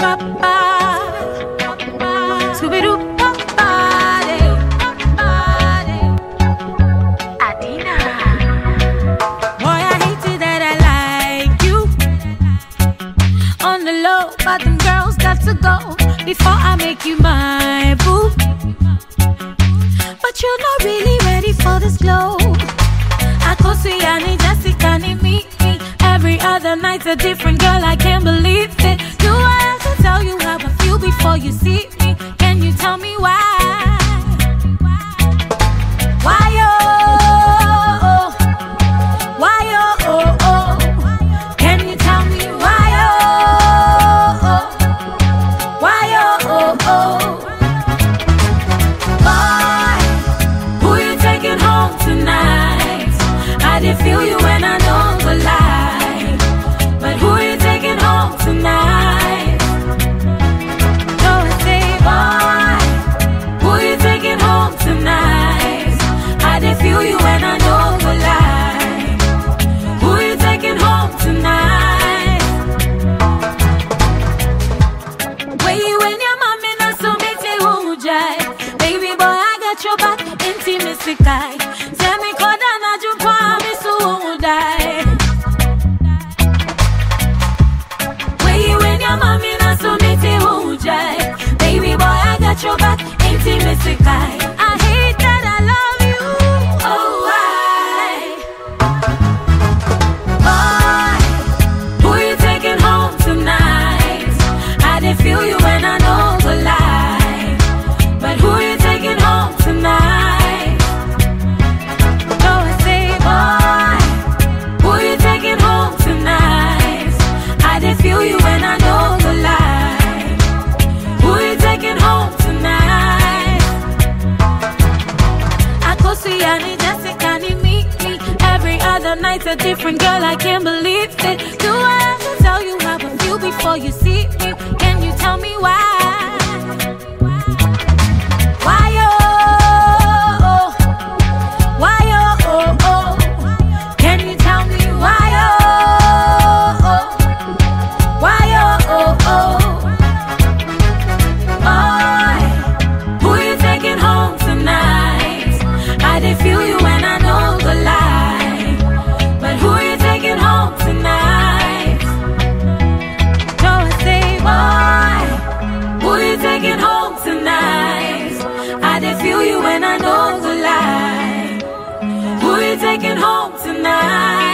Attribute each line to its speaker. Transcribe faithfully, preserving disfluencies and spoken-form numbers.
Speaker 1: papa, Scooby-Doo papa, Adina. Boy, I hate it that I like you. On the low, but them girls got to go before I make you my boo. But you're not really ready for this glow. I go see Annie, Jessica, and meet me. Every other night's a different girl, I can't believe it. Do I have to tell you how I feel before you see me? Can you tell me why? Why oh, why oh, oh. Can you tell me why oh, why oh, oh. Boy, who you taking home tonight? I did feel you when I know the lie. But who you taking home tonight? So I say, boy, who you taking home tonight? I did feel you when I know the lie. Who you taking home tonight? Where you and your mommy not so make me who jive. Baby boy, I got your back, intimacy guy. Tell me, could I not you promise who die? Where you and your mommy not so make me who jive. Baby boy, I got your back, intimacy guy. I hate that I love you. Oh, why? Boy, who you taking home tonight? I did feel you when I know the lie. But who you taking home tonight? So I say, boy, who you taking home tonight? I did feel you when I know the lie. Who you taking home tonight? I go see Annie, Jessica, and meet me. Every other night's a different girl, I can't believe it. Do I have to tell you how I feel before you see me? Can you tell me why? Why oh, why oh, oh. Can you tell me why oh, why oh, oh. Boy, who you taking home tonight? I did feel you when I know the lie. But who you taking home tonight? So I say, boy, who you taking home tonight? I did feel you when I know the lie. Who you taking home tonight?